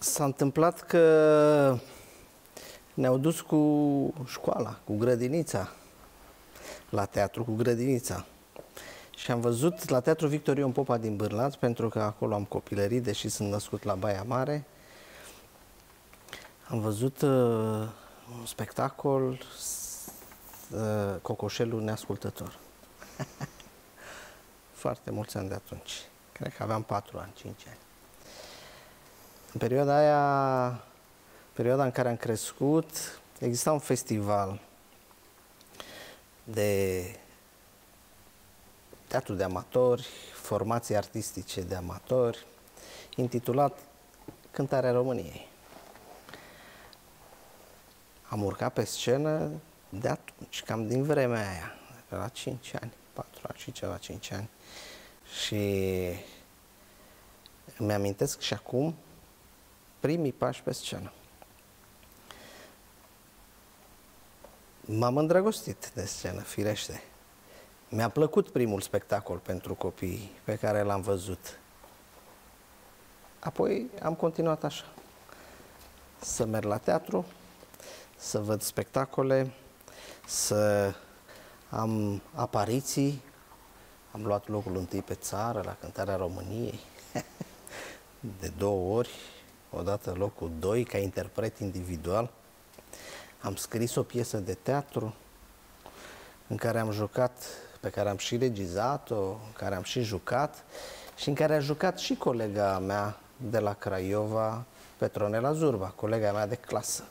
S-a întâmplat că ne-au dus cu școala, cu grădinița, la teatru cu grădinița. Și am văzut la Teatrul Victor Ion Popa din Bârlad, pentru că acolo am copilărit, deși sunt născut la Baia Mare. Am văzut un spectacol, Cocoșelul Neascultător. Foarte mulți ani de atunci. Cred că aveam 4 ani, 5 ani. În perioada aia, perioada în care am crescut, exista un festival de teatru de amatori, formații artistice de amatori, intitulat Cântarea României. Am urcat pe scenă de atunci, cam din vremea aia, la 5 ani, 4 ani și ceva, 5 ani. Și îmi amintesc și acum primii pași pe scenă. M-am îndrăgostit de scenă, firește. Mi-a plăcut primul spectacol pentru copii pe care l-am văzut. Apoi am continuat așa, să merg la teatru, să văd spectacole, să am apariții. Am luat locul întâi pe țară la Cântarea României, de 2 ori, odată locul 2 ca interpret individual. Am scris o piesă de teatru în care am jucat, pe care am și regizat-o, în care am și jucat și în care a jucat și colega mea de la Craiova, Petronela Zurba, colega mea de clasă.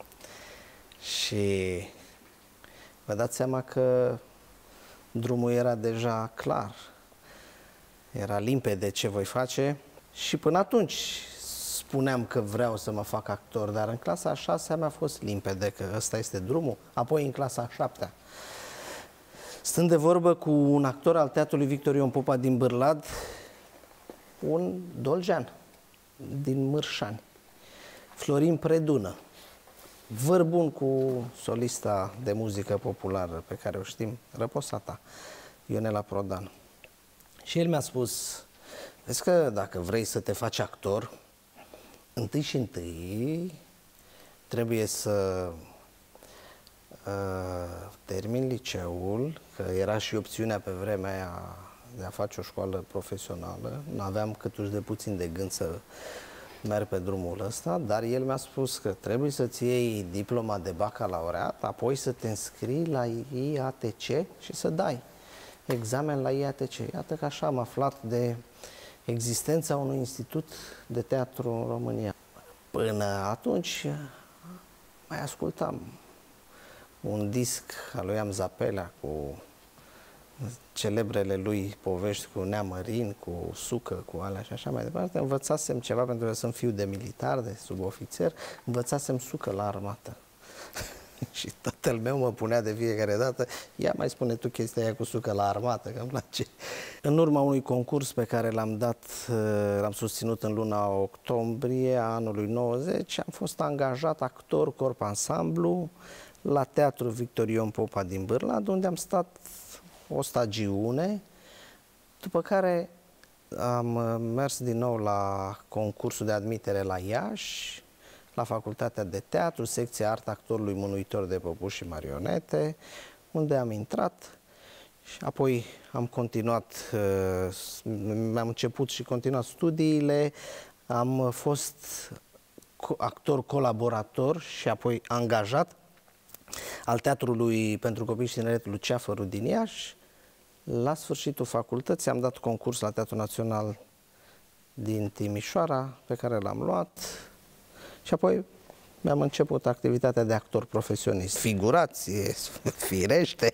Și vă dați seama că drumul era deja clar, era limpede ce voi face și până atunci spuneam că vreau să mă fac actor, dar în clasa a 6-a mi-a fost limpede că ăsta este drumul, apoi în clasa a 7-a. Stând de vorbă cu un actor al Teatrului Victor Ion Popa din Bârlad, un dolgean din Mârșani, Florin Predună, vărbun cu solista de muzică populară pe care o știm, răposata, Ionela Prodan. Și el mi-a spus, vezi că dacă vrei să te faci actor, întâi și întâi trebuie să termin liceul, că era și opțiunea pe vremea aia de a face o școală profesională. N-aveam câtuși de puțin de gând să merg pe drumul ăsta, dar el mi-a spus că trebuie să-ți iei diploma de bacalaureat, apoi să te înscrii la IATC și să dai examen la IATC. Iată că așa am aflat de existența unui institut de teatru în România. Până atunci mai ascultam un disc al lui Am Zapelea cu celebrele lui povești cu Neamărin, cu Sucă, cu alea și așa mai departe. Învățasem ceva, pentru că sunt fiu de militar, de subofițer, învățasem Sucă la armată. Și tatăl meu mă punea de fiecare dată, ia mai spune tu chestia aia cu Sucă la armată, că îmi place. În urma unui concurs pe care l-am dat, l-am susținut în luna octombrie a anului 90, am fost angajat actor corp ansamblu la Teatrul Victor Ion Popa din Bârlad, unde am stat o stagiune, după care am mers din nou la concursul de admitere la Iași, la Facultatea de Teatru, secția Art Actorului Mânuitor de Păpuși și Marionete, unde am intrat și apoi am continuat, mi-am început și continuat studiile, am fost actor colaborator și apoi angajat al Teatrului pentru Copii și Tineret Luceafărul din Iași. La sfârșitul facultății am dat concurs la Teatrul Național din Timișoara, pe care l-am luat și apoi mi-am început activitatea de actor profesionist. Figurație, firește!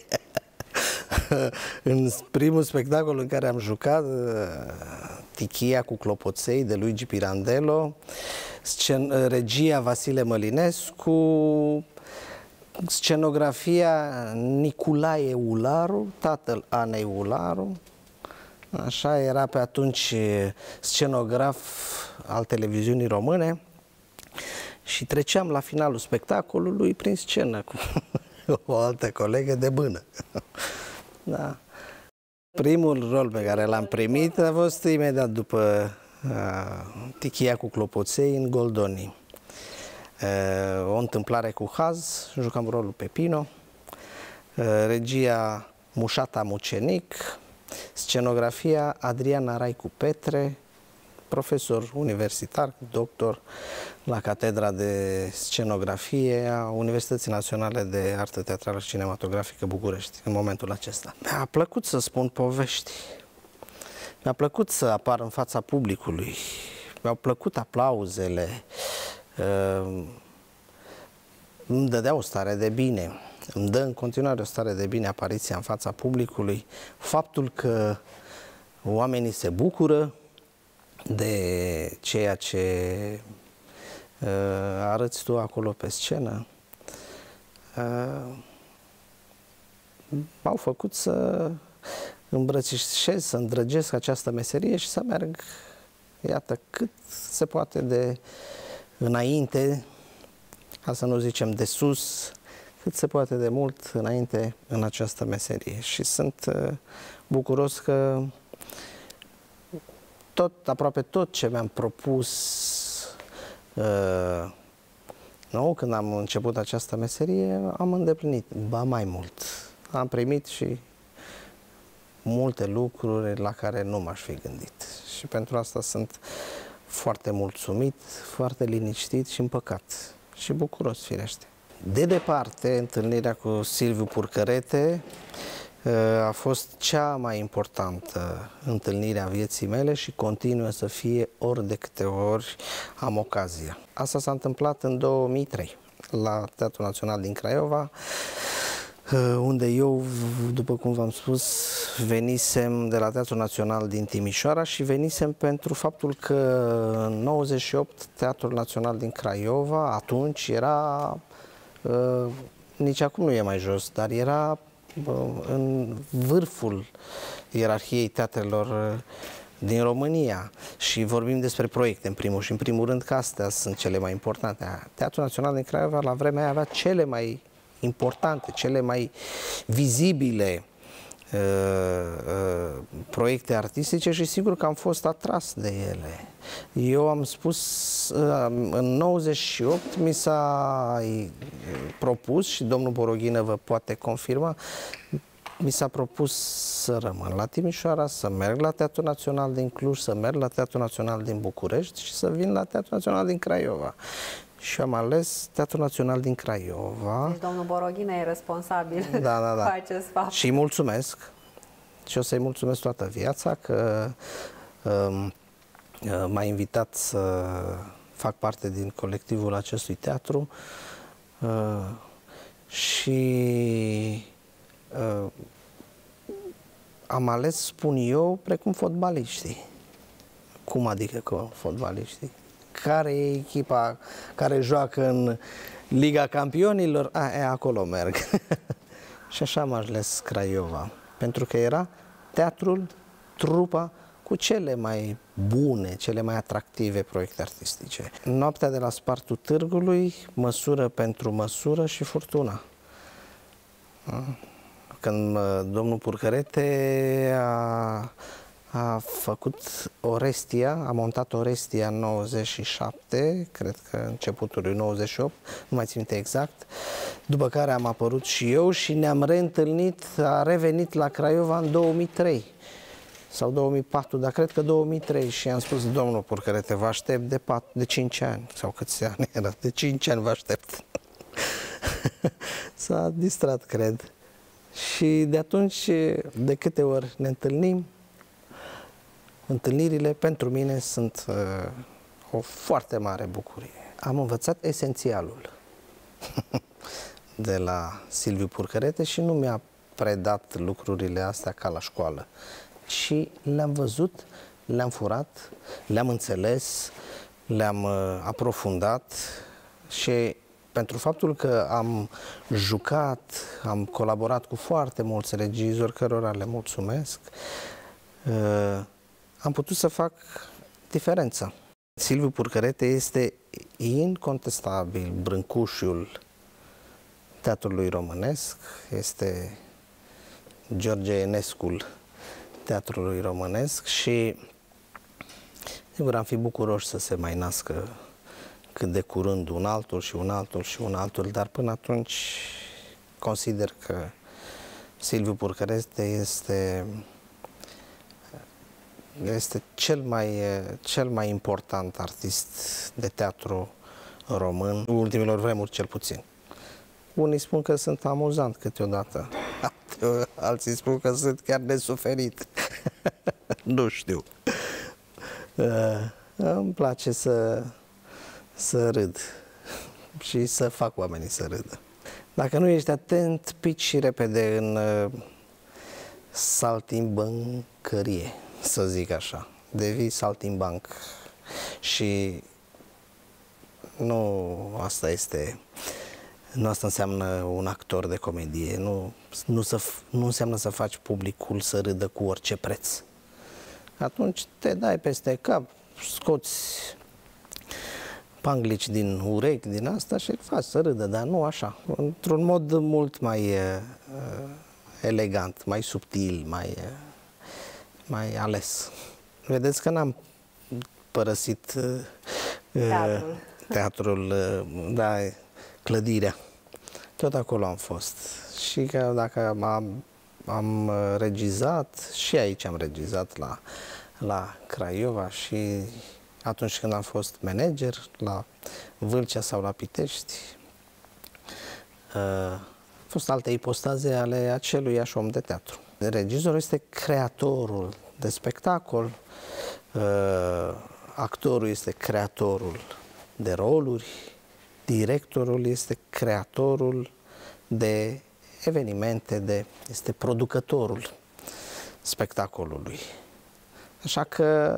În primul spectacol în care am jucat, Tichia cu clopoței de Luigi Pirandello, regia Vasile Mălinescu, scenografia Nicolae Ularu, tatăl Anei Ularu, așa era pe atunci scenograf al televiziunii române și treceam la finalul spectacolului prin scenă cu o altă colegă de bână. Da. Primul rol pe care l-am primit a fost imediat după Tichia cu clopoței în Goldoni. O întâmplare cu Haz, jucam rolul Pepino. Regia Mușata Mucenic. Scenografia Adriana Raicu Petre, profesor universitar, doctor la Catedra de Scenografie a Universității Naționale de Artă Teatrală și Cinematografică București, în momentul acesta. Mi-a plăcut să spun povești, mi-a plăcut să apar în fața publicului, mi-au plăcut aplauzele, îmi dădea o stare de bine, îmi dă în continuare o stare de bine apariția în fața publicului, faptul că oamenii se bucură de ceea ce arăți tu acolo pe scenă, m-au făcut să îmbrățișez, să îndrăgesc această meserie și să merg, iată, cât se poate de înainte, ca să nu zicem de sus, cât se poate de mult înainte în această meserie. Și sunt bucuros că aproape tot ce mi-am propus când am început această meserie, am îndeplinit, ba mai mult. Am primit și multe lucruri la care nu m-aș fi gândit. Și pentru asta sunt foarte mulțumit, foarte liniștit și împăcat. Și bucuros, firește. De departe, întâlnirea cu Silviu Purcărete a fost cea mai importantă întâlnire a vieții mele și continuă să fie ori de câte ori am ocazia. Asta s-a întâmplat în 2003 la Teatrul Național din Craiova, unde eu, după cum v-am spus, venisem de la Teatrul Național din Timișoara și venisem pentru faptul că în 98 Teatrul Național din Craiova atunci era, nici acum nu e mai jos, dar era în vârful ierarhiei teatrelor din România și vorbim despre proiecte în primul și în primul rând că astea sunt cele mai importante. Teatrul Național din Craiova la vremea aia avea cele mai importante, cele mai vizibile proiecte artistice și sigur că am fost atras de ele. Eu am spus, în 98 mi s-a propus, și domnul Boroghină vă poate confirma, mi s-a propus să rămân la Timișoara, să merg la Teatrul Național din Cluj, să merg la Teatrul Național din București și să vin la Teatrul Național din Craiova. Și am ales Teatrul Național din Craiova. Deci domnul Boroghină e responsabil cu acest fapt. Și îi mulțumesc. Și o să-i mulțumesc toată viața că m-a invitat să fac parte din colectivul acestui teatru și am ales, spun eu, precum fotbaliștii. Cum adică că fotbaliștii? Care e echipa care joacă în Liga Campionilor? Acolo merg. Și așa am ales Craiova. Pentru că era teatrul, trupa cu cele mai bune, cele mai atractive proiecte artistice. Noaptea de la Spartul Târgului, Măsură pentru măsură și Furtuna. Când domnul Purcărete a făcut Orestia, a montat Orestia în 97, cred că începutul 98, nu mai țin minte exact, după care am apărut și eu și ne-am reîntâlnit, a revenit la Craiova în 2003 sau 2004, dar cred că 2003 și am spus, domnul Purcărete, vă aștept de 5 ani, sau câți ani era, de 5 ani vă aștept. S-a distrat, cred. Și de atunci, de câte ori ne întâlnim, întâlnirile pentru mine sunt o foarte mare bucurie. Am învățat esențialul de la Silviu Purcărete și nu mi-a predat lucrurile astea ca la școală, ci le-am văzut, le-am furat, le-am înțeles, le-am aprofundat și pentru faptul că am jucat, am colaborat cu foarte mulți regizori, cărora le mulțumesc, am putut să fac diferența. Silviu Purcărete este incontestabil brâncușul teatrului românesc, este George Enescul teatrului românesc și Sigur, am fi bucuroși să se mai nască cât de curând un altul și un altul și un altul, dar până atunci consider că Silviu Purcărete este cel mai important artist de teatru român, în ultimilor vremuri cel puțin. Unii spun că sunt amuzant câteodată, alții spun că sunt chiar de suferit. Nu știu. Îmi place să râd și să fac oamenii să râdă. Dacă nu ești atent, pici și repede în saltimbancărie, să zic așa. Devii saltimbanc. Și nu asta înseamnă un actor de comedie. Nu înseamnă să faci publicul să râdă cu orice preț. Atunci te dai peste cap, scoți panglici din urechi, din asta și faci să râdă, dar nu așa. Într-un mod mult mai elegant, mai subtil, mai ales. Vedeți că n-am părăsit teatrul, da, clădirea. Tot acolo am fost. Și că dacă am regizat, și aici am regizat la Craiova și atunci când am fost manager la Vâlcea sau la Pitești, au fost alte ipostaze ale aceluiași om de teatru. Regizorul este creatorul de spectacol, actorul este creatorul de roluri, directorul este creatorul de evenimente, este producătorul spectacolului. Așa că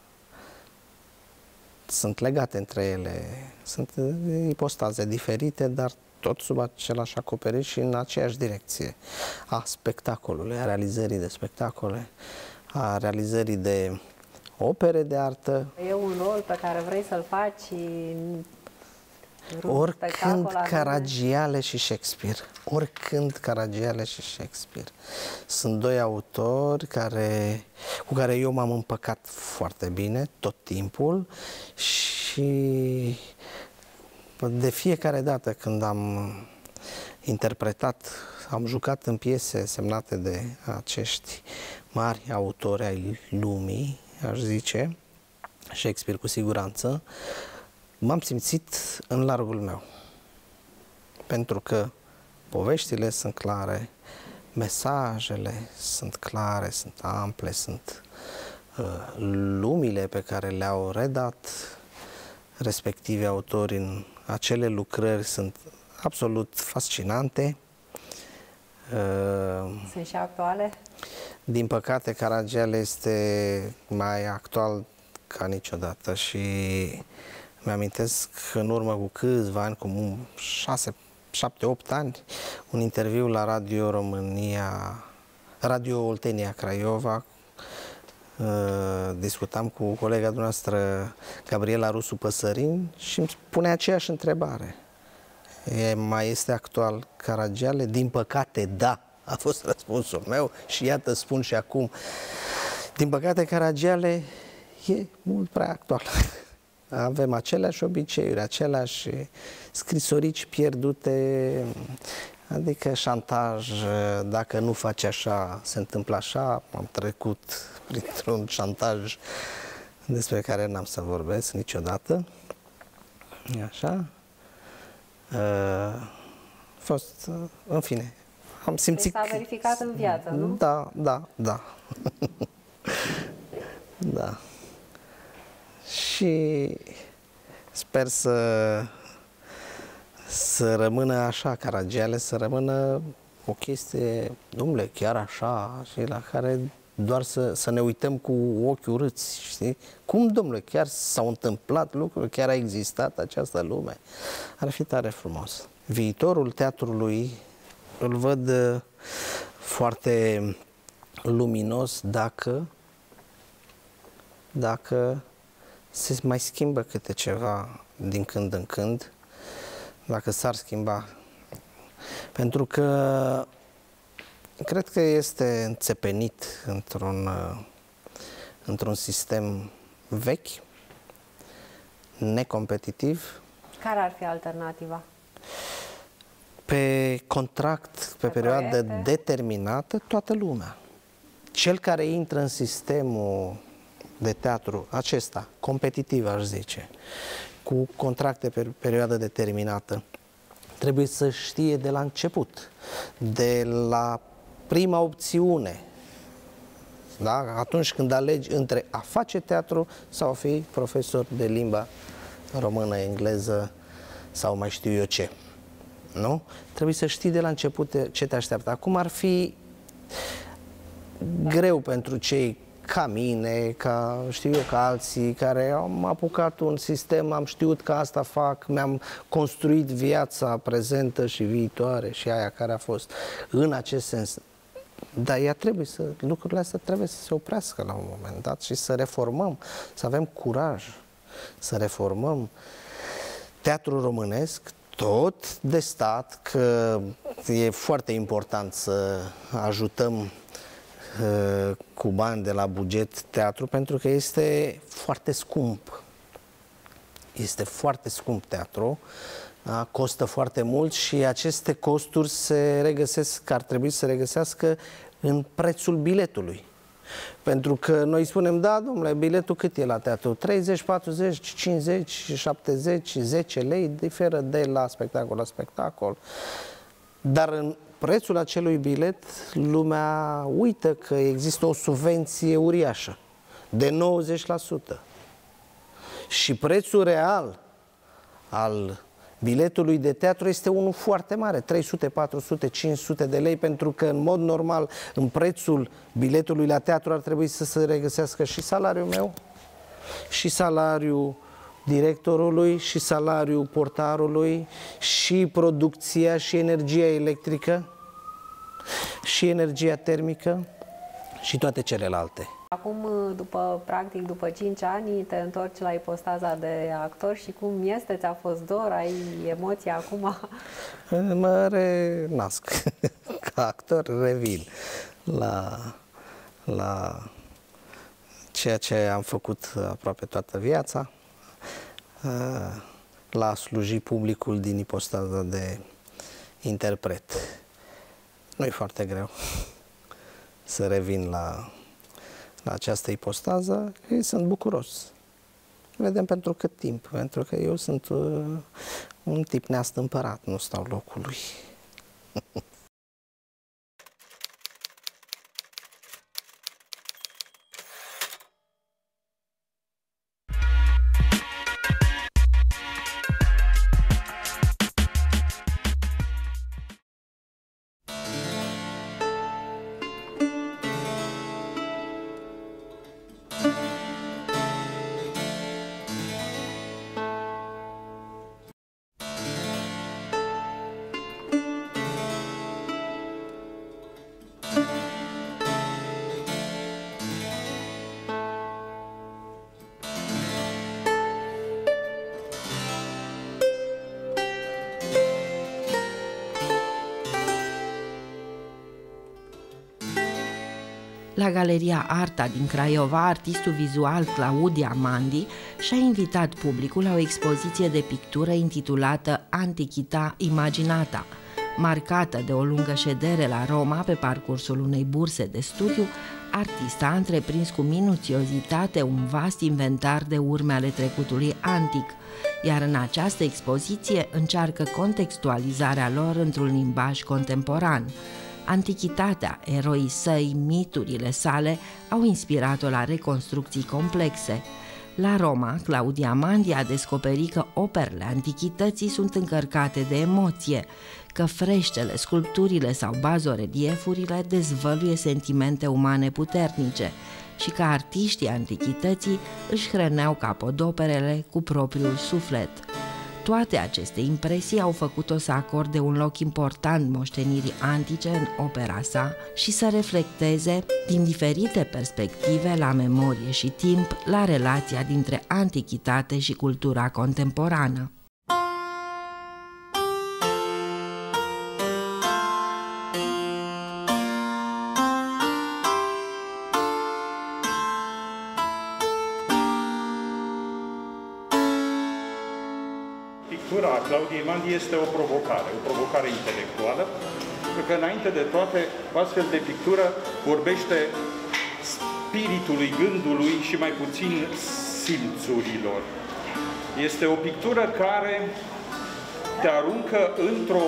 sunt legate între ele, sunt ipostaze diferite, dar tot sub același acoperiș și în aceeași direcție a spectacolului, a realizării de spectacole, a realizării de opere de artă. E un rol pe care vrei să-l faci oricând Caragiale și Shakespeare. Oricând Caragiale și Shakespeare. Sunt doi autori cu care eu m-am împăcat foarte bine tot timpul și de fiecare dată când am interpretat, am jucat în piese semnate de acești mari autori ai lumii, aș zice, Shakespeare cu siguranță, m-am simțit în largul meu. Pentru că poveștile sunt clare, mesajele sunt clare, sunt ample, sunt lumile pe care le-au redat respectivi autori în acele lucrări sunt absolut fascinante. Sunt și actuale? Din păcate, Caragiale este mai actual ca niciodată și mi-amintesc în urmă cu câțiva ani, cu 7-8 ani, un interviu la Radio România, Radio Oltenia Craiova. Discutam cu colega noastră, Gabriela Rusu Păsărin, și îmi pune aceeași întrebare. Mai este actual Caragiale? Din păcate, da, a fost răspunsul meu și iată, spun și acum. Din păcate, Caragiale e mult prea actual. Avem aceleași obiceiuri, aceleași scrisorici pierdute, adică șantaj, dacă nu faci așa, se întâmplă așa. Am trecut printr-un șantaj despre care n-am să vorbesc niciodată. Așa. Fost, în fine, am simțit... S-a verificat în viață, nu? Da, da, da. Da. Și sper să rămână așa, Caragiale, să rămână o chestie, domnule, chiar așa, și la care doar să ne uităm cu ochi urâți, știi? Cum, domnule, chiar s-au întâmplat lucruri, chiar a existat această lume? Ar fi tare frumos. Viitorul teatrului îl văd foarte luminos dacă se mai schimbă câte ceva din când în când, dacă s-ar schimba. Pentru că cred că este înțepenit într-un sistem vechi, necompetitiv. Care ar fi alternativa? Pe contract, pe perioadă proiecte? determinată, toată lumea. Cel care intră în sistemul de teatru acesta, competitiv aș zice, cu contracte pe perioadă determinată, trebuie să știe de la început, de la prima opțiune, da? Atunci când alegi între a face teatru sau a fi profesor de limba română, engleză sau mai știu eu ce. Nu? Trebuie să știi de la început ce te așteaptă. Acum ar fi greu pentru cei ca mine, ca știu eu, ca alții, care am apucat un sistem, am știut că asta fac, mi-am construit viața prezentă și viitoare și aia care a fost în acest sens. Dar lucrurile astea trebuie să se oprească la un moment dat și să reformăm, să avem curaj să reformăm teatrul românesc, tot de stat, că e foarte important să ajutăm cu bani de la buget teatru, pentru că este foarte scump. Este foarte scump teatru, da? Costă foarte mult și aceste costuri se regăsesc, ar trebui să se regăsească în prețul biletului. Pentru că noi spunem, da, domnule, biletul cât e la teatru? 30, 40, 50, 70, 10 lei, diferă de la spectacol la spectacol. Dar în prețul acelui bilet, lumea uită că există o subvenție uriașă de 90%. Și prețul real al biletului de teatru este unul foarte mare, 300, 400, 500 de lei, pentru că în mod normal în prețul biletului la teatru ar trebui să se regăsească și salariul meu, și salariul directorului, și salariul portarului, și producția, și energia electrică, și energia termică, și toate celelalte. Acum, practic, după 5 ani, te întorci la ipostaza de actor și cum este? Ți-a fost dor? Ai emoții acum? Mă renasc. Ca actor revin la ceea ce am făcut aproape toată viața, la a sluji publicul din ipostaza de interpret. Nu e foarte greu să revin la această ipostază și sunt bucuros. Vedem pentru cât timp, pentru că eu sunt un tip neastâmpărat, nu stau locului. La Galeria Arta din Craiova, artistul vizual Claudia Mandi și-a invitat publicul la o expoziție de pictură intitulată Antichita Imaginata. Marcată de o lungă ședere la Roma pe parcursul unei burse de studiu, artista a întreprins cu minuțiozitate un vast inventar de urme ale trecutului antic, iar în această expoziție încearcă contextualizarea lor într-un limbaj contemporan. Antichitatea, eroii săi, miturile sale au inspirat-o la reconstrucții complexe. La Roma, Claudia Mandi a descoperit că operele antichității sunt încărcate de emoție, că freștele, sculpturile sau bazoreliefurile dezvăluie sentimente umane puternice și că artiștii antichității își hrăneau capodoperele cu propriul suflet. Toate aceste impresii au făcut-o să acorde un loc important moștenirii antice în opera sa și să reflecteze din diferite perspective la memorie și timp, la relația dintre antichitate și cultura contemporană. pictura a Claudiei Mandi este o provocare intelectuală, pentru că înainte de toate, o astfel de pictură vorbește spiritului, gândului și mai puțin simțurilor. Este o pictură care te aruncă într-o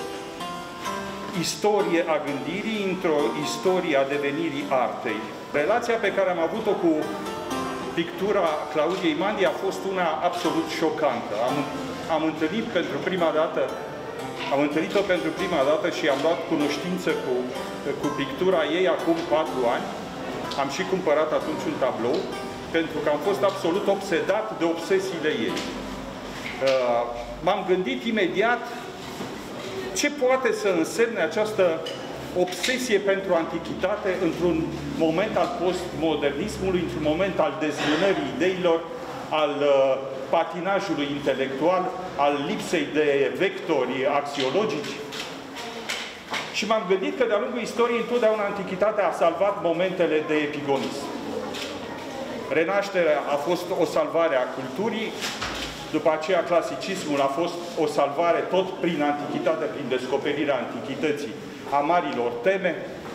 istorie a gândirii, într-o istorie a devenirii artei. Relația pe care am avut-o cu pictura Claudiei Mandi a fost una absolut șocantă. Am întâlnit-o pentru prima dată și am luat cunoștință cu pictura ei acum 4 ani. Am și cumpărat atunci un tablou, pentru că am fost absolut obsedat de obsesiile ei. M-am gândit imediat ce poate să însemne această obsesie pentru antichitate într-un moment al postmodernismului, într-un moment al dezlunării ideilor, al patinajului intelectual, al lipsei de vectori axiologici. Și m-am gândit că de-a lungul istoriei întotdeauna antichitatea a salvat momentele de epigonism. Renașterea a fost o salvare a culturii, după aceea clasicismul a fost o salvare tot prin antichitate, prin descoperirea antichității a marilor teme.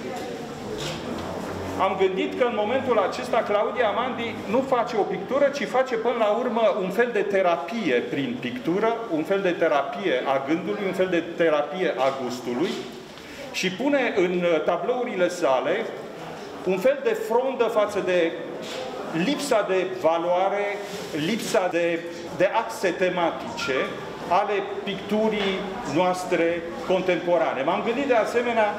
Am gândit că în momentul acesta Claudia Mandi nu face o pictură, ci face până la urmă un fel de terapie prin pictură, un fel de terapie a gândului, un fel de terapie a gustului și pune în tablourile sale un fel de frondă față de lipsa de valoare, lipsa de axe tematice ale picturii noastre contemporane. M-am gândit de asemenea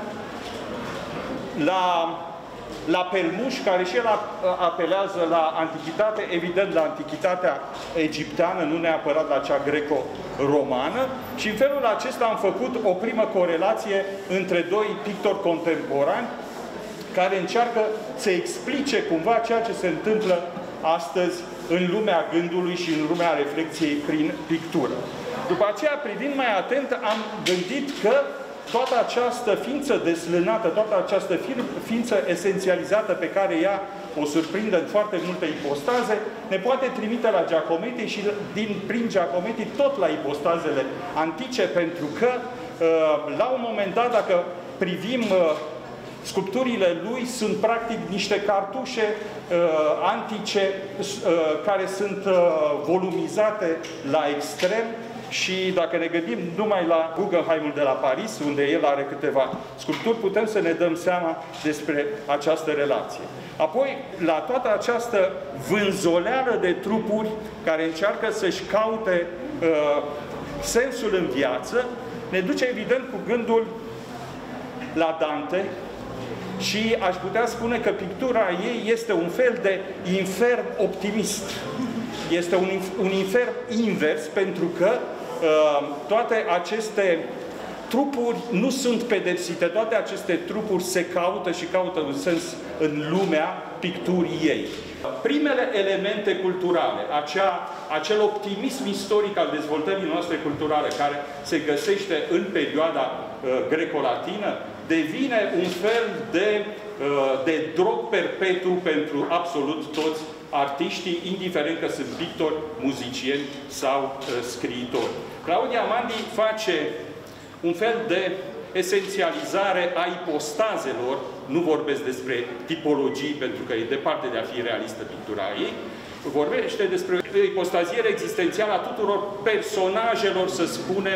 la Pelmuș, care și el apelează la antichitate, evident la antichitatea egipteană, nu neapărat la cea greco-romană, și în felul acesta am făcut o primă corelație între doi pictori contemporani care încearcă să explice cumva ceea ce se întâmplă astăzi în lumea gândului și în lumea reflexiei prin pictură. După aceea, privind mai atent, am gândit că toată această ființă deslânată, toată această ființă esențializată pe care ea o surprinde în foarte multe ipostaze, ne poate trimite la Giacometti și prin Giacometti tot la ipostazele antice, pentru că la un moment dat, dacă privim sculpturile lui, sunt practic niște cartușe antice care sunt volumizate la extrem. Și dacă ne gândim numai la Guggenheimul de la Paris, unde el are câteva sculpturi, putem să ne dăm seama despre această relație. Apoi, la toată această vânzoleală de trupuri care încearcă să-și caute sensul în viață, ne duce evident cu gândul la Dante și aș putea spune că pictura ei este un fel de infern optimist. Este un infern invers, pentru că toate aceste trupuri nu sunt pedepsite, toate aceste trupuri se caută și caută un sens în lumea picturii ei. Primele elemente culturale, acel optimism istoric al dezvoltării noastre culturale care se găsește în perioada greco-latină, devine un fel de drog perpetu pentru absolut toți artiștii, indiferent că sunt pictori, muzicieni sau scriitori. Claudia Mandi face un fel de esențializare a ipostazelor, nu vorbesc despre tipologii, pentru că e departe de a fi realistă pictura ei, vorbește despre ipostaziere existențială a tuturor personajelor, să spunem,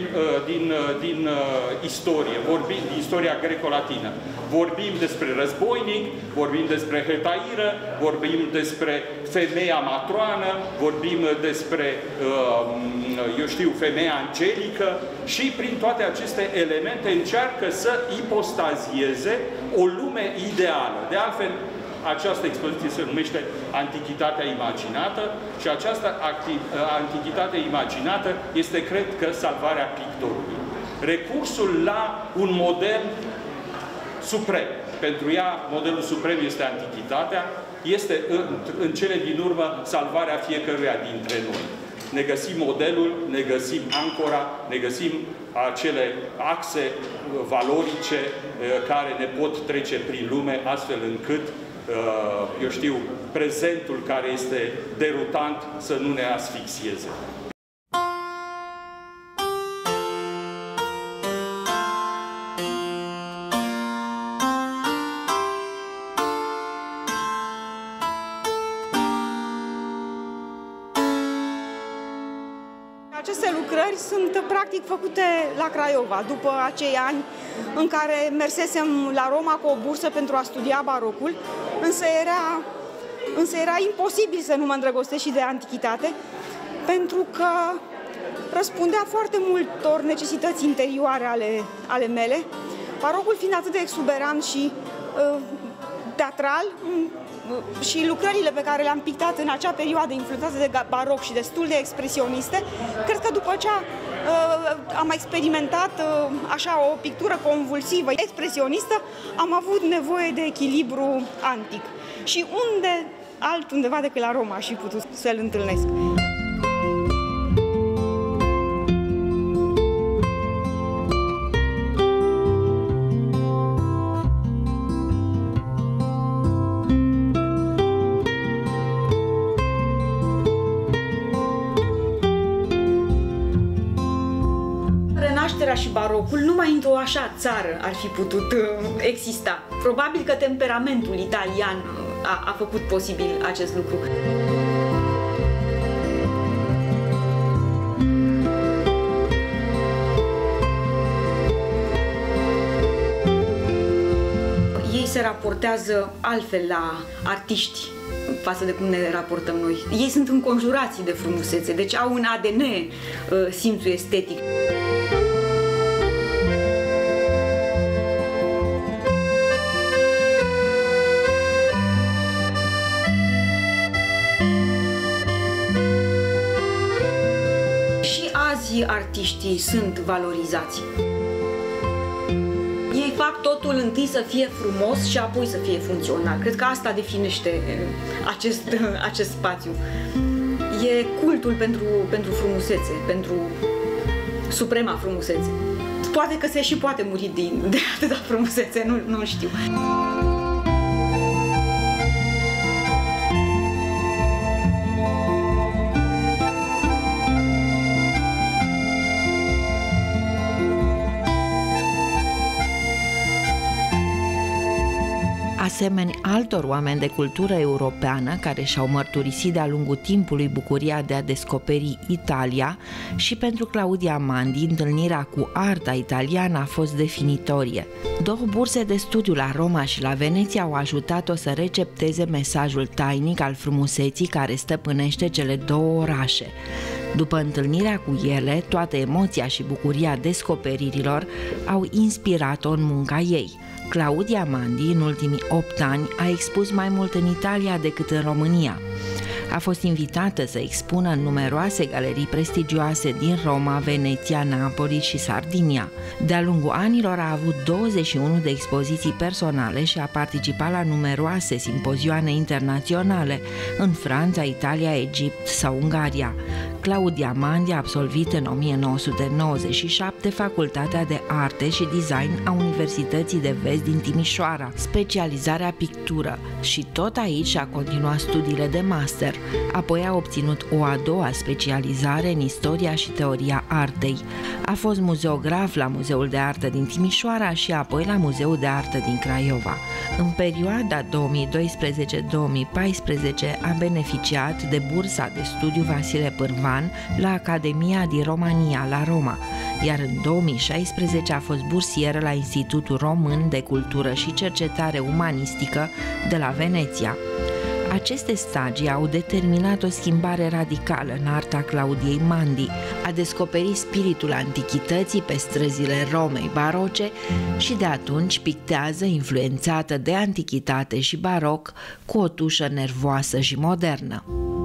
din istorie. Vorbim din istoria greco-latină. Vorbim despre războinic, vorbim despre hetairă, vorbim despre femeia matroană, vorbim despre, eu știu, femeia angelică și prin toate aceste elemente încearcă să ipostazieze o lume ideală. De altfel, această expoziție se numește Antichitatea imaginată și această Antichitate imaginată este, cred că, salvarea pictorului. Recursul la un model suprem. Pentru ea, modelul suprem este Antichitatea, este în cele din urmă salvarea fiecăruia dintre noi. Ne găsim modelul, ne găsim ancora, ne găsim acele axe valorice care ne pot trece prin lume, astfel încât eu știu, prezentul care este derutant să nu ne asfixieze. Aceste lucrări sunt practic făcute la Craiova, după acei ani în care mersesem la Roma cu o bursă pentru a studia barocul, însă era imposibil să nu mă îndrăgostesc și de antichitate, pentru că răspundea foarte multor necesități interioare ale mele, barocul fiind atât de exuberant și teatral, și lucrările pe care le-am pictat în acea perioadă influențate de baroc și destul de expresioniste, cred că după ce am experimentat așa o pictură convulsivă, expresionistă, am avut nevoie de echilibru antic. Și unde altundeva decât la Roma aș fi putut să-l întâlnesc. Renașterea și barocul numai într-o așa țară ar fi putut exista. Probabil că temperamentul italian a făcut posibil acest lucru. Ei se raportează altfel la artiști față de cum ne raportăm noi. Ei sunt înconjurați de frumusețe, deci au în ADN simțul estetic. Artiștii sunt valorizați. Ei fac totul întâi să fie frumos și apoi să fie funcțional. Cred că asta definește acest spațiu. E cultul pentru frumusețe, pentru suprema frumusețe. Poate că se și poate muri de atâta frumusețe, nu știu. Asemeni altor oameni de cultură europeană care și-au mărturisit de-a lungul timpului bucuria de a descoperi Italia, și pentru Claudia Mandi întâlnirea cu arta italiană a fost definitorie. 2 burse de studiu la Roma și la Veneția au ajutat-o să recepteze mesajul tainic al frumuseții care stăpânește cele 2 orașe. După întâlnirea cu ele, toată emoția și bucuria descoperirilor au inspirat-o în munca ei. Claudia Mandi, în ultimii 8 ani, a expus mai mult în Italia decât în România. A fost invitată să expună în numeroase galerii prestigioase din Roma, Veneția, Napoli și Sardinia. De-a lungul anilor a avut 21 de expoziții personale și a participat la numeroase simpozioane internaționale în Franța, Italia, Egipt sau Ungaria. Claudia Mandi a absolvit în 1997 Facultatea de Arte și Design a Universității de Vest din Timișoara, specializarea pictură, și tot aici a continuat studiile de master. Apoi a obținut o a 2-a specializare în istoria și teoria artei. A fost muzeograf la Muzeul de Artă din Timișoara și apoi la Muzeul de Artă din Craiova. În perioada 2012-2014 a beneficiat de bursa de studiu Vasile Pârvan la Academia din România, la Roma, iar în 2016 a fost bursieră la Institutul Român de Cultură și Cercetare Umanistică de la Veneția. Aceste stagii au determinat o schimbare radicală în arta Claudiei Mandi. A descoperit spiritul antichității pe străzile Romei baroce și de atunci pictează influențată de antichitate și baroc, cu o tușă nervoasă și modernă.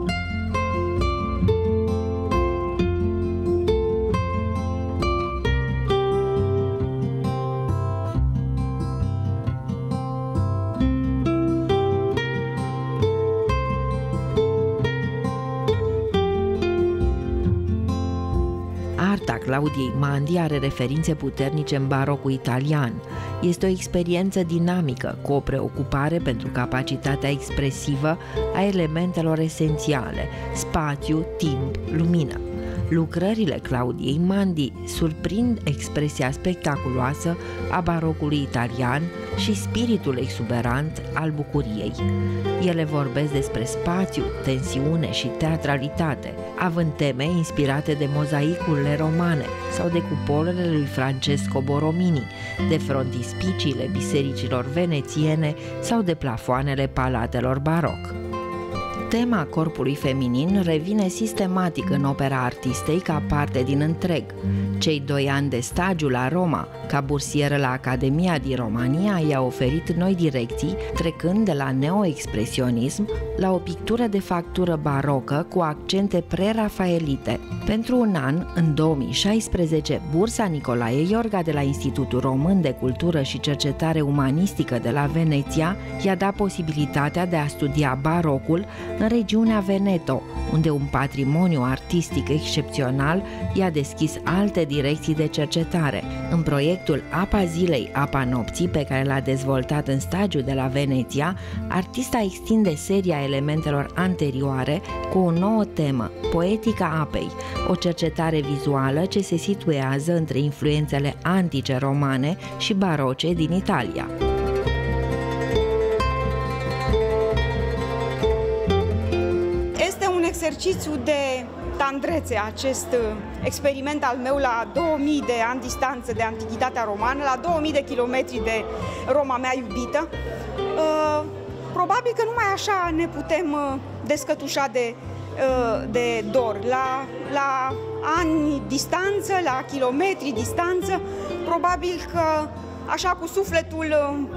Claudiei Mandi are referințe puternice în barocul italian. Este o experiență dinamică, cu o preocupare pentru capacitatea expresivă a elementelor esențiale, spațiu, timp, lumină. lucrările Claudiei Mandi surprind expresia spectaculoasă a barocului italian și spiritul exuberant al bucuriei. Ele vorbesc despre spațiu, tensiune și teatralitate, având teme inspirate de mozaicurile romane sau de cupolele lui Francesco Borromini, de frontispiciile bisericilor venețiene sau de plafoanele palatelor baroc. Tema corpului feminin revine sistematic în opera artistei ca parte din întreg. Cei 2 ani de stagiu la Roma, ca bursieră la Academia din Romania, i-a oferit noi direcții, trecând de la neoexpresionism la o pictură de factură barocă cu accente prerafaelite. Pentru un an, în 2016, bursa Nicolae Iorga de la Institutul Român de Cultură și Cercetare Umanistică de la Veneția i-a dat posibilitatea de a studia barocul în regiunea Veneto, unde un patrimoniu artistic excepțional i-a deschis alte direcții de cercetare. În proiectul Apa zilei, apa nopții, pe care l-a dezvoltat în stagiu de la Veneția, artista extinde seria elementelor anterioare cu o nouă temă, poetica apei, o cercetare vizuală ce se situează între influențele antice romane și baroce din Italia. Exercițiu de tandrețe, acest experiment al meu la 2000 de ani distanță de antichitatea romană, la 2000 de kilometri de Roma mea iubită. Probabil că numai așa ne putem descătușa de dor. La ani distanță, la kilometri distanță, probabil că așa cu sufletul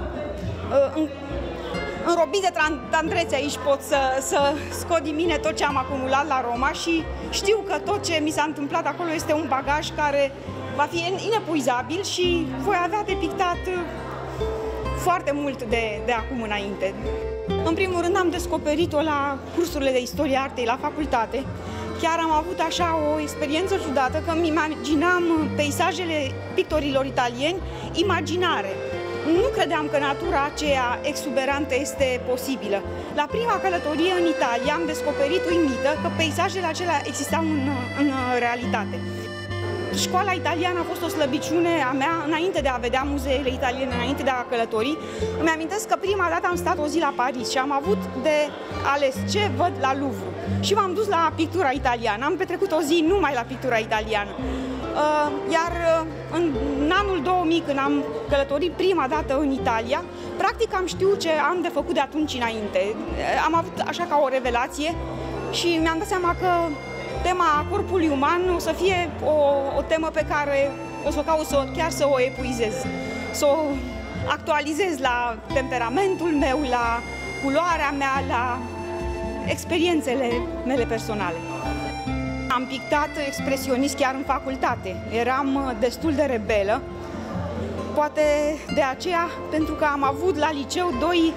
înrobit de tandrețe aici pot să scot din mine tot ce am acumulat la Roma și știu că tot ce mi s-a întâmplat acolo este un bagaj care va fi inepuizabil și voi avea de pictat foarte mult de acum înainte. În primul rând am descoperit-o la cursurile de istorie artei la facultate. Chiar am avut așa o experiență ciudată că îmi imaginam peisajele pictorilor italieni imaginare. Nu credeam că natura aceea exuberantă este posibilă. La prima călătorie în Italia am descoperit uimită că peisajele acelea existau în realitate. Școala italiană a fost o slăbiciune a mea înainte de a vedea muzeele italiene, înainte de a călători. Îmi amintesc că prima dată am stat o zi la Paris și am avut de ales ce văd la Louvre. Și m-am dus la pictura italiană. Am petrecut o zi numai la pictura italiană. Iar în anul 2000, când am călătorit prima dată în Italia, practic am știut ce am de făcut de atunci înainte. Am avut așa ca o revelație și mi-am dat seama că tema corpului uman o să fie o temă pe care o să o caut chiar să o epuizez, să o actualizez la temperamentul meu, la culoarea mea, la experiențele mele personale. Am pictat expresionist chiar în facultate. Eram destul de rebelă, poate de aceea, pentru că am avut la liceu doi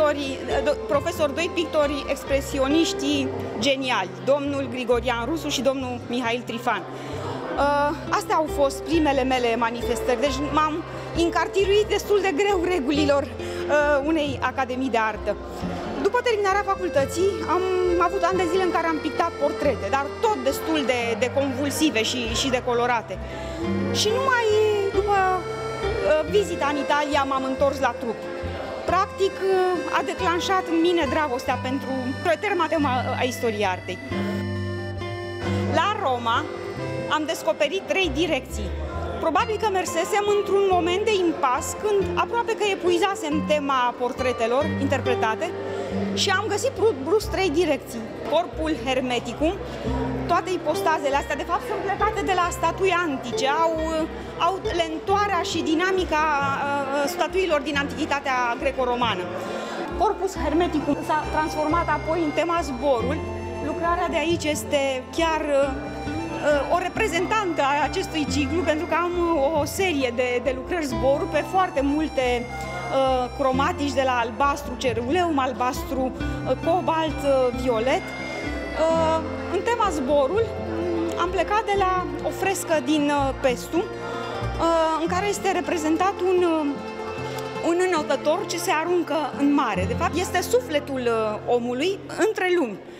pictori expresioniști geniali, domnul Grigorian Rusu și domnul Mihail Trifan. Astea au fost primele mele manifestări, deci m-am încartiruit destul de greu regulilor unei academii de artă. După terminarea facultății am avut ani de zile în care am pictat portrete, dar tot destul de convulsive și de colorate. Și numai după vizita în Italia m-am întors la trup. Practic a declanșat în mine dragostea pentru o eterna temă a istoriei artei. La Roma am descoperit 3 direcții. Probabil că mersesem într-un moment de impas când aproape că epuizasem tema portretelor interpretate și am găsit brusc 3 direcții. Corpul hermeticum, toate ipostazele astea de fapt sunt plecate de la statui antice, au lentoarea și dinamica statuilor din antichitatea greco-romană. Corpus hermeticum s-a transformat apoi în tema zborul. Lucrarea de aici este chiar o reprezentantă a acestui ciclu, pentru că am o serie de lucrări zboruri pe foarte multe cromatici, de la albastru ceruleum, albastru cobalt, violet. În tema zborul am plecat de la o frescă din Pestu, în care este reprezentat un înotător ce se aruncă în mare. De fapt, este sufletul omului între lumi.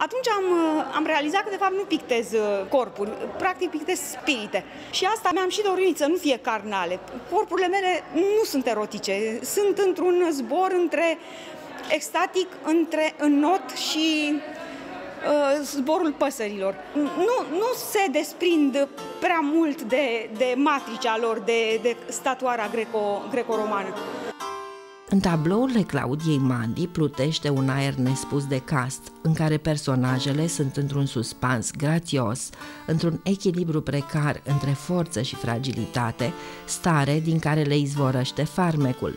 Atunci am realizat că de fapt nu pictez corpuri, practic pictez spirite. Și asta mi-am și dorit, să nu fie carnale. Corpurile mele nu sunt erotice, sunt într-un zbor între extatic, între înnot și zborul păsărilor. Nu se desprind prea mult de matricea lor, de statuara greco-romană. În tablourile Claudiei Mandi plutește un aer nespus de cast, în care personajele sunt într-un suspans grațios, într-un echilibru precar între forță și fragilitate, stare din care le izvorăște farmecul.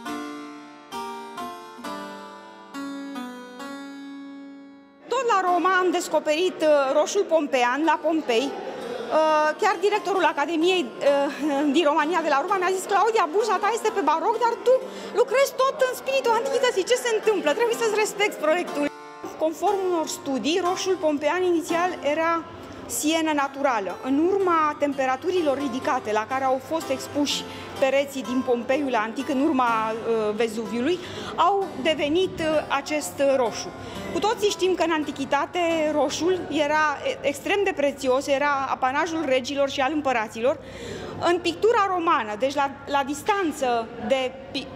Tot la Roma am descoperit roșul pompean la Pompei. Chiar directorul Academiei din România de la Roma mi-a zis: Claudia, bursa ta este pe baroc, dar tu lucrezi tot în spiritul antichității. Ce se întâmplă? Trebuie să-ți respecti proiectul. Conform unor studii, roșul pompean inițial era sienă naturală. În urma temperaturilor ridicate la care au fost expuși pereții din Pompeiul Antic, în urma Vezuviului, au devenit acest roșu. Cu toții știm că în antichitate roșul era extrem de prețios, era apanajul regilor și al împăraților. În pictura romană, deci la distanță de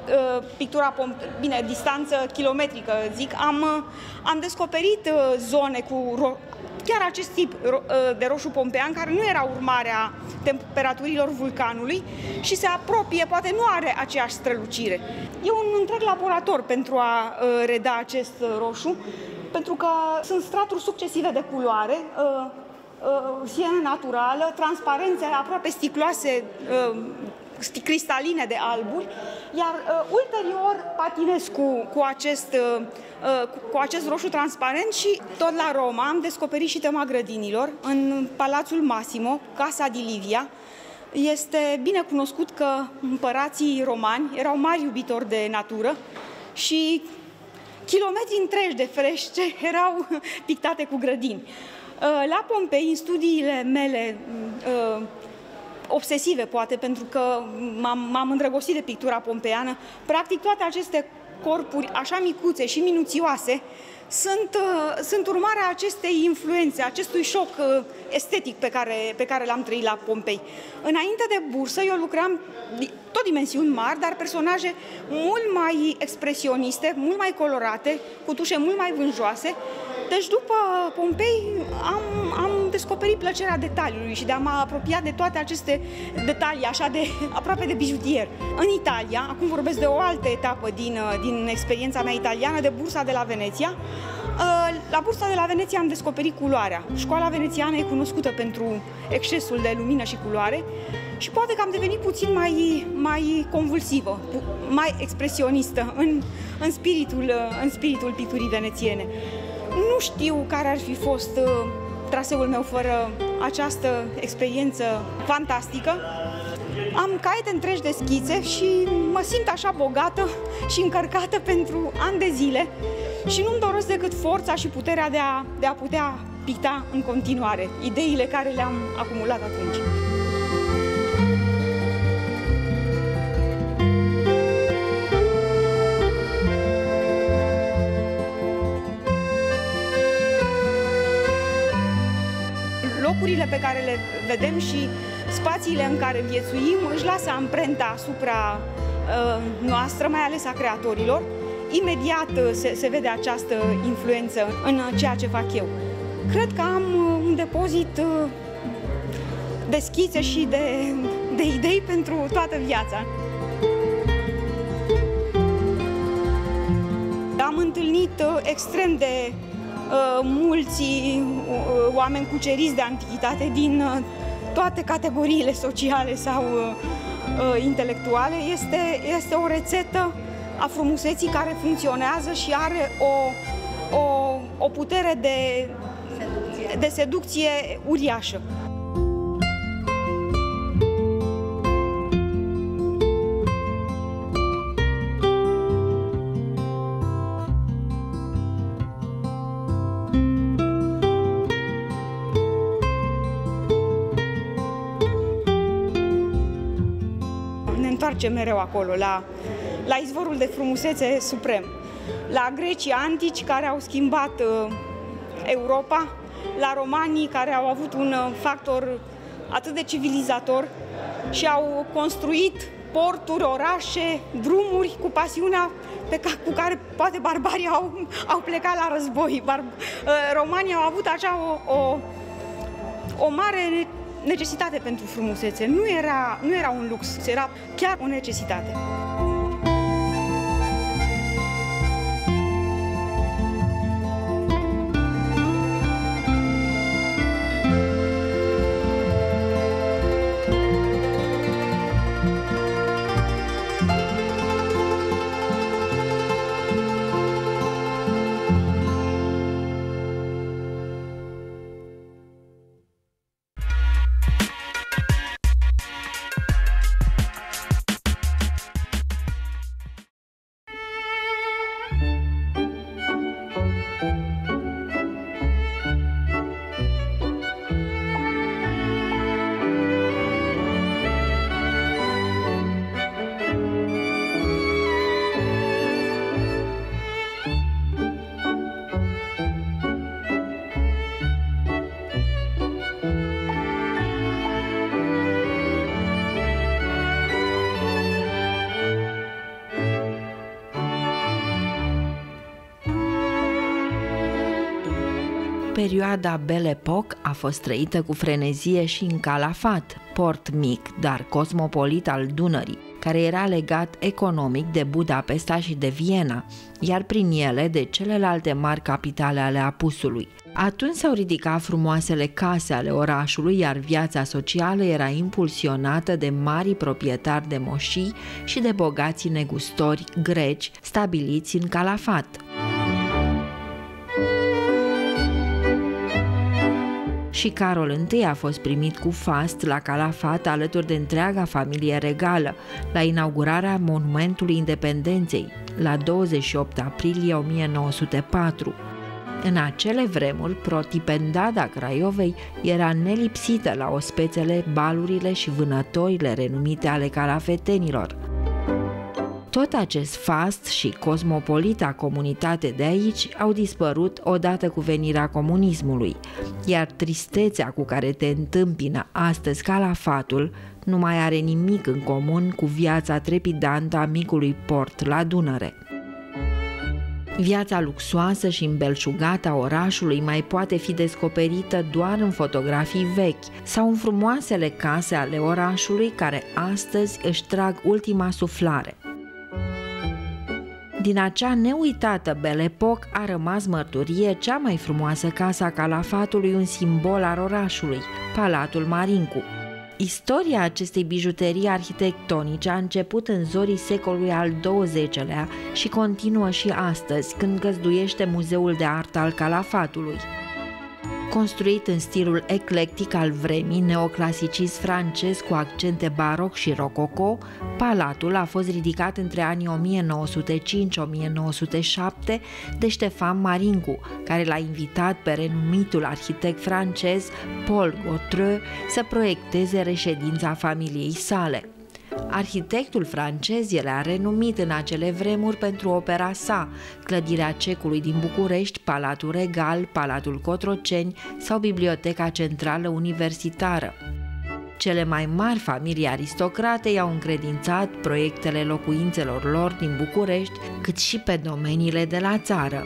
distanță kilometrică, zic, am descoperit zone cu chiar acest tip de roșu pompean, care nu era urmarea temperaturilor vulcanului și se apropie, poate nu are aceeași strălucire. E un întreg laborator pentru a reda acest roșu, pentru că sunt straturi succesive de culoare, sienă naturală, transparențe aproape sticloase, cristaline de alburi, iar ulterior patinez cu acest roșu transparent și tot la Roma am descoperit și tema grădinilor în Palatul Massimo, Casa di Livia. Este bine cunoscut că împărații romani erau mari iubitori de natură și kilometri întregi de frește erau pictate cu grădini. La Pompei, în studiile mele obsesive, poate, pentru că m-am îndrăgostit de pictura pompeană, practic toate aceste corpuri așa micuțe și minuțioase sunt urmarea acestei influențe, acestui șoc estetic pe care l-am trăit la Pompei. Înainte de bursă, eu lucram tot dimensiuni mari, dar personaje mult mai expresioniste, mult mai colorate, cu tușe mult mai vânjoase. Deci după Pompei am descoperit plăcerea detaliului și de a mă apropia de toate aceste detalii, așa de aproape de bijutier. În Italia, acum vorbesc de o altă etapă din experiența mea italiană, de bursa de la Veneția. La bursa de la Veneția am descoperit culoarea. Școala venețiană e cunoscută pentru excesul de lumină și culoare și poate că am devenit puțin mai convulsivă, mai expresionistă în spiritul picturii venețiene. Nu știu care ar fi fost traseul meu fără această experiență fantastică. Am caiete întregi de schițe și mă simt așa bogată și încărcată pentru ani de zile și nu-mi doresc decât forța și puterea de a putea picta în continuare ideile care le-am acumulat atunci. Locurile pe care le vedem și spațiile în care viețuim își lasă amprenta asupra noastră, mai ales a creatorilor. Imediat se vede această influență în ceea ce fac eu. Cred că am un depozit de schițe și de idei pentru toată viața. Am întâlnit extrem de mulți oameni cuceriți de antichitate din toate categoriile sociale sau intelectuale. Este o rețetă a frumuseții care funcționează și are o putere de seducție uriașă. Ne întoarcem mereu acolo, la izvorul de frumusețe suprem, la grecii antici care au schimbat Europa, la romanii care au avut un factor atât de civilizator și au construit porturi, orașe, drumuri cu pasiunea cu care poate barbarii au plecat la război. Romanii au avut așa o mare necesitate pentru frumusețe. Nu era un lux, era chiar o necesitate. Perioada Belle Époque a fost trăită cu frenezie și în Calafat, port mic, dar cosmopolit al Dunării, care era legat economic de Budapesta și de Viena, iar prin ele de celelalte mari capitale ale apusului. Atunci s-au ridicat frumoasele case ale orașului, iar viața socială era impulsionată de marii proprietari de moșii și de bogații negustori greci stabiliți în Calafat. Și Carol I a fost primit cu fast la Calafat alături de întreaga familie regală, la inaugurarea Monumentului Independenței, la 28 aprilie 1904. În acele vremuri, protipendada Craiovei era nelipsită la ospețele, balurile și vânătorile renumite ale calafetenilor. Tot acest fast și cosmopolita comunitate de aici au dispărut odată cu venirea comunismului, iar tristețea cu care te întâmpină astăzi Calafatul nu mai are nimic în comun cu viața trepidantă a micului port la Dunăre. Viața luxoasă și îmbelșugată a orașului mai poate fi descoperită doar în fotografii vechi sau în frumoasele case ale orașului care astăzi își trag ultima suflare. Din acea neuitată Belle Époque a rămas mărturie cea mai frumoasă casă a Calafatului, un simbol al orașului, Palatul Marincu. Istoria acestei bijuterii arhitectonice a început în zorii secolului al XX-lea și continuă și astăzi, când găzduiește Muzeul de Artă al Calafatului. Construit în stilul eclectic al vremii, neoclasicist francez cu accente baroc și rococo, palatul a fost ridicat între anii 1905-1907 de Ștefan Marincu, care l-a invitat pe renumitul arhitect francez Paul Gautreux să proiecteze reședința familiei sale. Arhitectul francez era renumit în acele vremuri pentru opera sa, clădirea Cecului din București, Palatul Regal, Palatul Cotroceni sau Biblioteca Centrală Universitară. Cele mai mari familii aristocrate i-au încredințat proiectele locuințelor lor din București, cât și pe domeniile de la țară.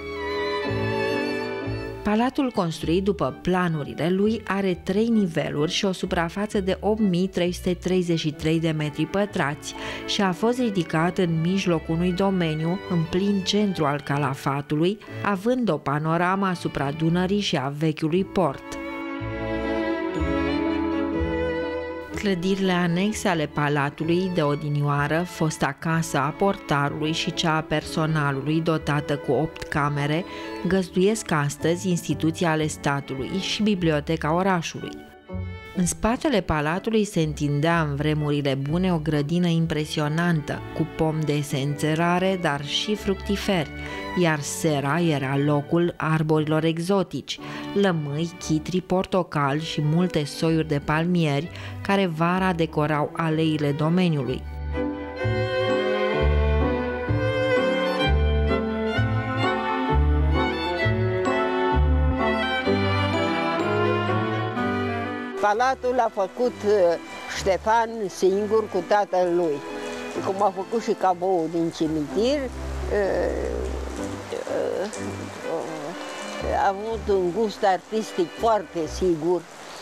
Palatul, construit după planurile lui, are 3 niveluri și o suprafață de 8.333 de metri pătrați și a fost ridicat în mijlocul unui domeniu în plin centru al Calafatului, având o panoramă asupra Dunării și a vechiului port. Clădirile anexe ale palatului de odinioară, fosta casă a portarului și cea a personalului dotată cu 8 camere, găzduiesc astăzi instituții ale statului și biblioteca orașului. În spatele palatului se întindea în vremurile bune o grădină impresionantă, cu pomi de esențe rare, dar și fructiferi, iar sera era locul arborilor exotici, lămâi, chitri, portocali și multe soiuri de palmieri, care vara decorau aleile domeniului. Palatul l-a făcut Ștefan singur cu tatăl lui. Cum a făcut și caboul din cimitir, a avut un gust artistic foarte sigur,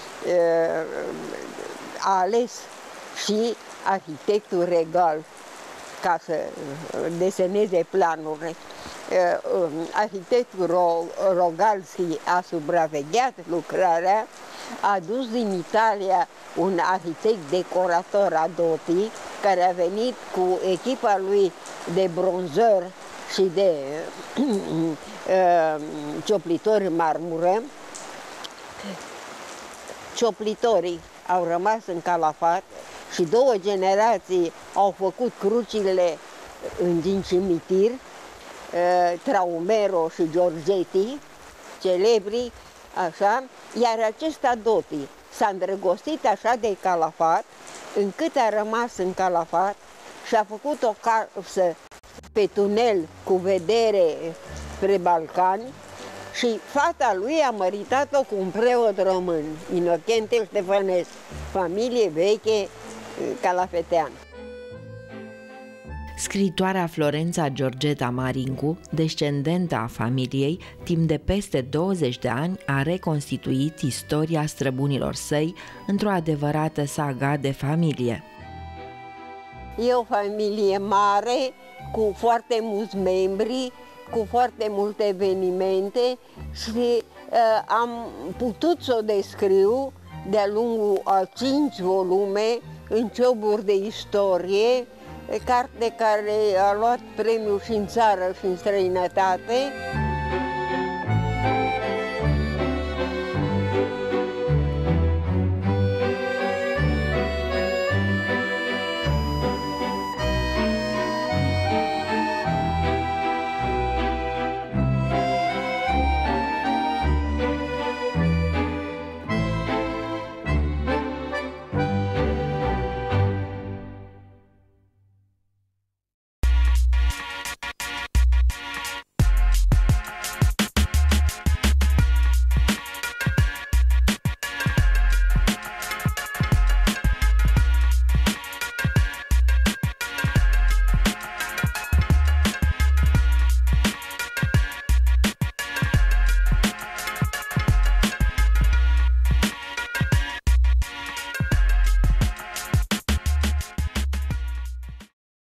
a ales și arhitectul regal ca să deseneze planurile. Arhitectul Rogalski a supravegheat lucrarea, a dus din Italia un arhitect decorator Adotti, care a venit cu echipa lui de bronzări și de cioplitori în marmură. Cioplitorii au rămas în Calafat și 2 generații au făcut crucile din cimitir, Traumero și Giorgetti, celebri, așa, iar acest Adotti s-a îndrăgostit așa de Calafat, încât a rămas în Calafat și a făcut o casă pe tunel cu vedere spre Balcani și fata lui a măritat-o cu un preot român, Inocentel Ștefănescu, familie veche calafeteană. Scriitoarea Florența Georgeta Marincu, descendentă a familiei, timp de peste 20 de ani a reconstituit istoria străbunilor săi într-o adevărată saga de familie. E o familie mare, cu foarte mulți membri, cu foarte multe evenimente și am putut să o descriu de-a lungul a 5 volume în cioburi de istorie, carte care a luat premiul și în țară și în străinătate.